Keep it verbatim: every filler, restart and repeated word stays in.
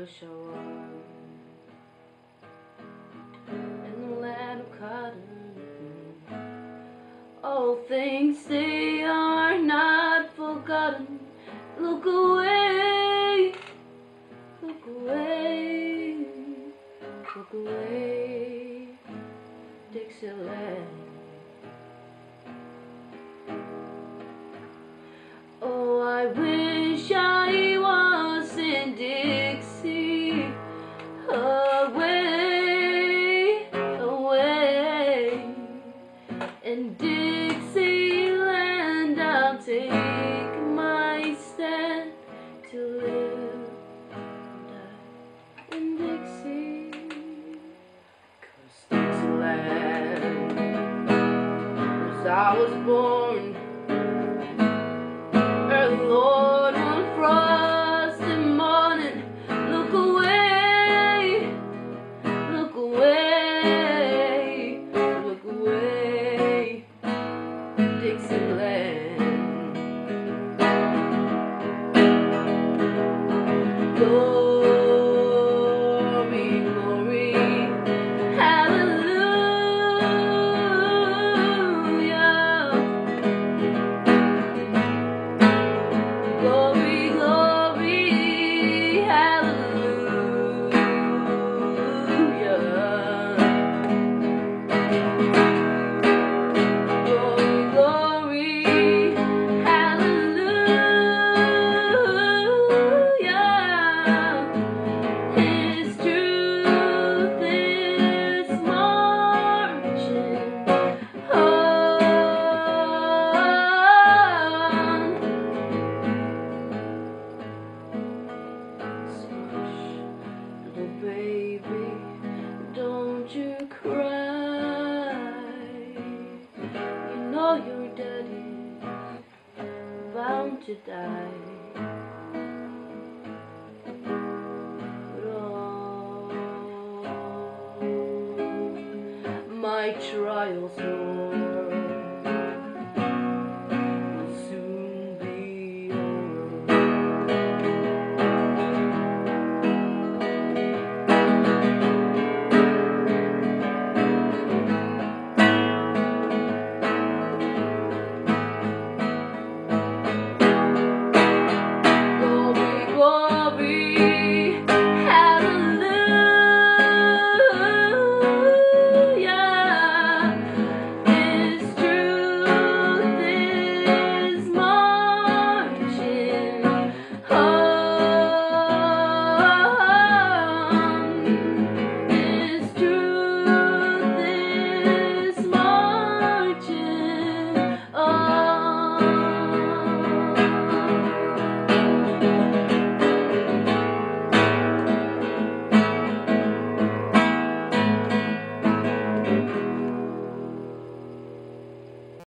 wish I was in the land of cotton. All things they are not forgotten. Look away, look away, look away, Dixieland. Oh, I wish I was in Dixie, away, away. In Dixieland I'll take my stand to live and die in Dixie. 'Cause Dixieland, as I was born, early Lord, one frosty morning. Look away, look away, look away, Dixieland. Glory, glory, hallelujah. Glory, glory, hallelujah. Glory, glory, hallelujah. His truth is marching on. So hush, little baby, don't you cry. You know your daddy's bound to die.